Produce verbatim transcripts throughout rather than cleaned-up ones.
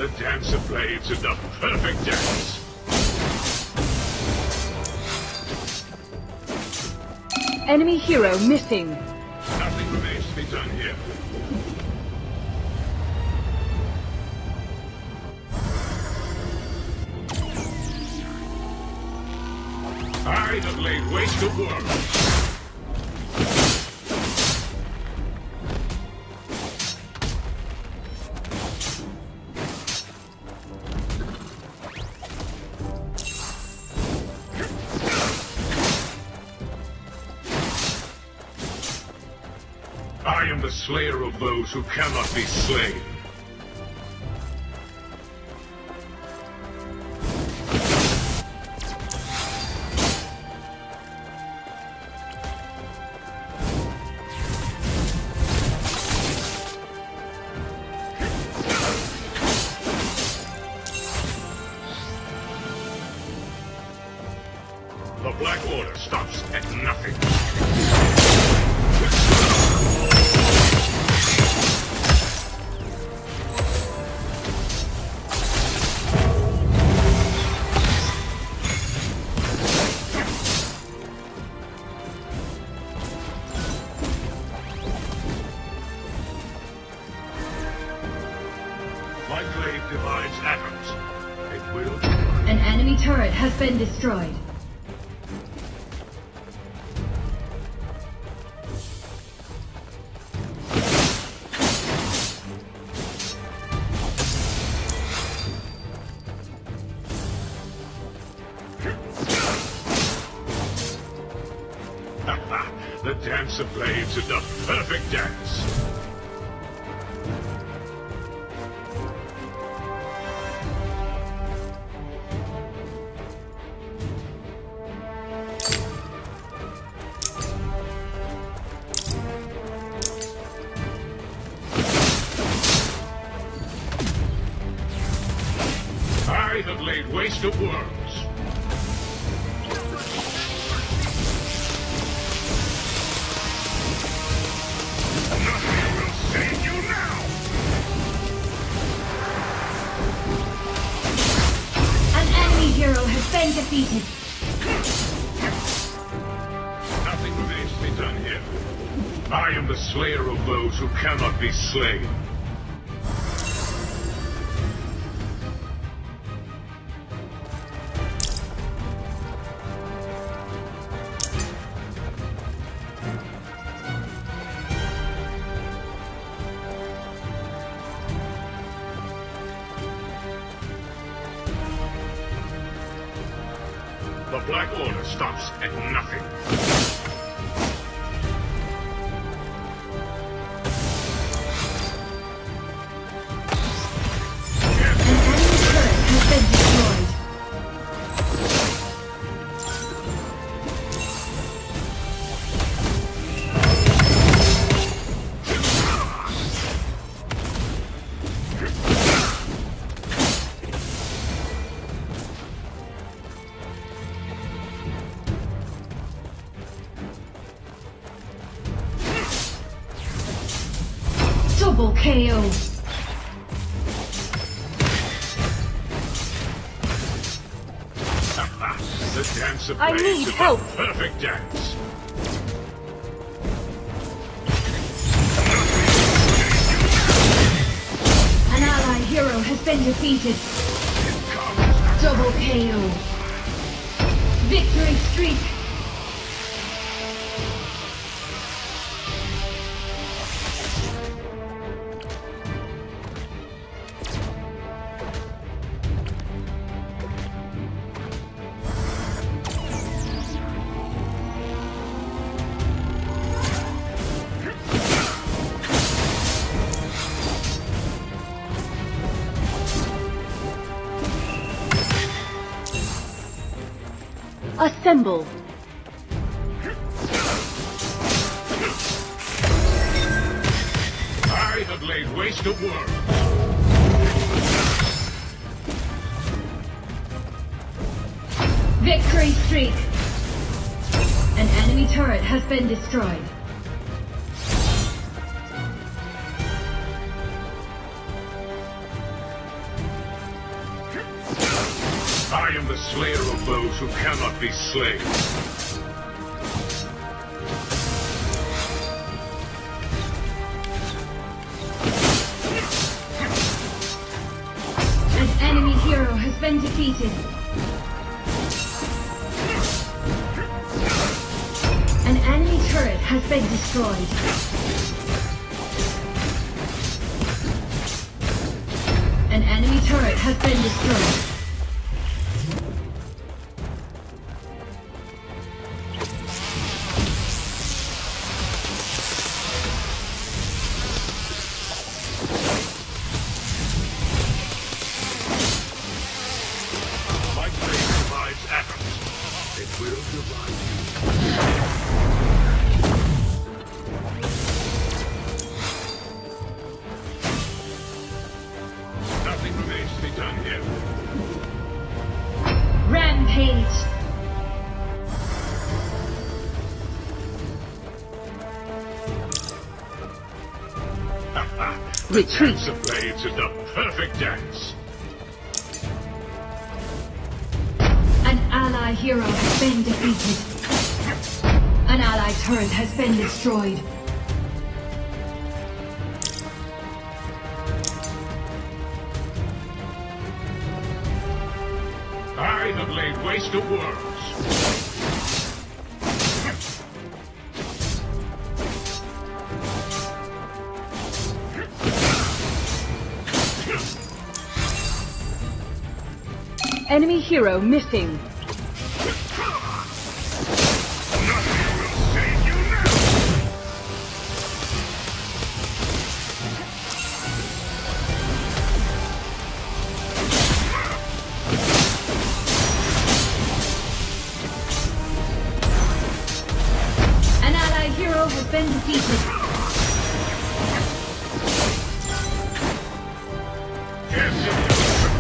The dancer plays in the perfect dance. Enemy hero missing. Nothing remains to be done here. I have laid waste to worlds. I am the slayer of those who cannot be slain. The Black Order stops at nothing. My blade divides atoms. It will... An enemy turret has been destroyed. The dancer plays in the perfect dance. I have laid waste to worlds. Nothing will save you now! An enemy hero has been defeated. Nothing remains to be done here. I am the slayer of those who cannot be slain. The Black Order stops at nothing. An enemy turret has been destroyed. Double K O. The dancer I plays need in help. the perfect dance. An ally hero has been defeated. Double K O. Victory streak. Assemble. I have laid waste to worlds. Victory streak. An enemy turret has been destroyed. the slayer of those who cannot be slain. An enemy hero has been defeated. An enemy turret has been destroyed. An enemy turret has been destroyed. My blade divides atoms. It will divide you. Nothing remains to be done here. Rampage. The Retreat. dance of blades is the perfect dance. An ally hero has been defeated. An ally turret has been destroyed. I have laid waste to worlds. Enemy hero missing. Nothing will save you now. An ally hero has been defeated. Yes, it is.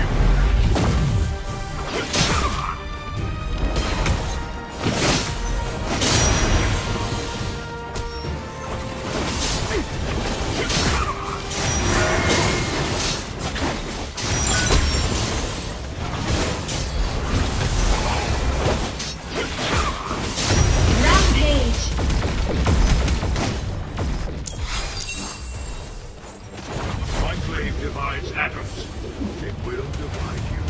Rampage. My blade divides atoms. It will divide you.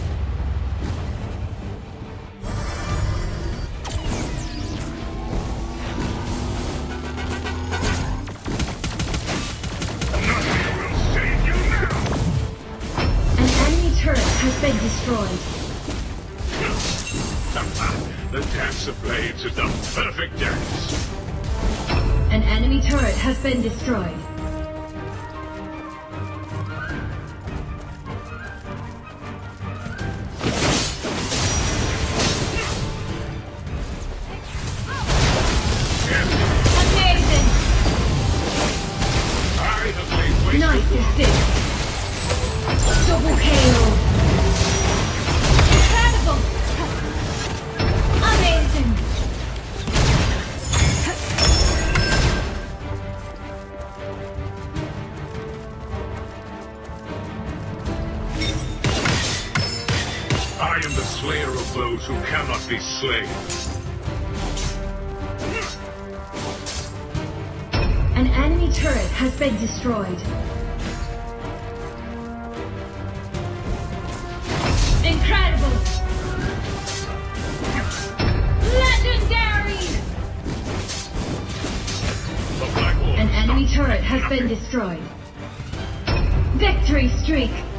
Nothing will save you now. An enemy turret has been destroyed. The dance of blades is the perfect dance. An enemy turret has been destroyed. Amazing! I have laid waste Nice to worlds. assist. Double K O. Incredible! Amazing! I am the slayer of those who cannot be slain. An enemy turret has been destroyed. Incredible! Legendary! The Black Order An enemy stops turret at has been nothing. destroyed. Victory streak!